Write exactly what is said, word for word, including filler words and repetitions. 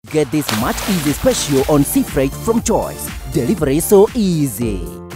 Get this much easy special on sea freight from Choice. Delivery so easy.